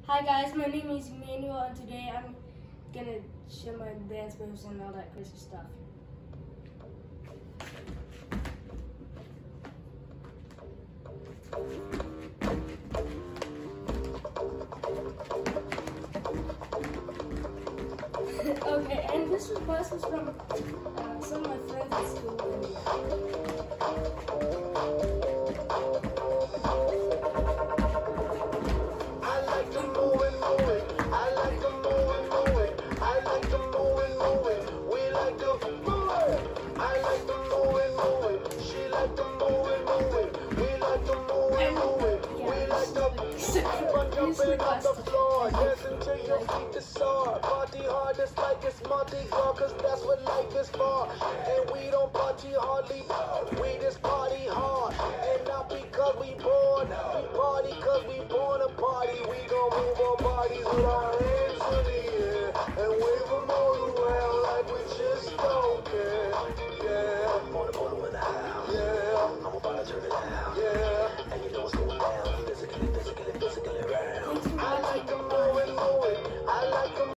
Hi guys, my name is Emmanuel and today I'm gonna show my dance moves and all that crazy stuff. Okay, and this request was from some of my friends at school. Jumping off the floor, dancing till your feet is sore. Party hard just like it's Mardi Gras, cause that's what life is for. And we don't party hardly, we just party hard. And not because we born, we party cause we born to party. We gon' move our bodies with our hands in the air and wave them all around like we just don't care. Yeah.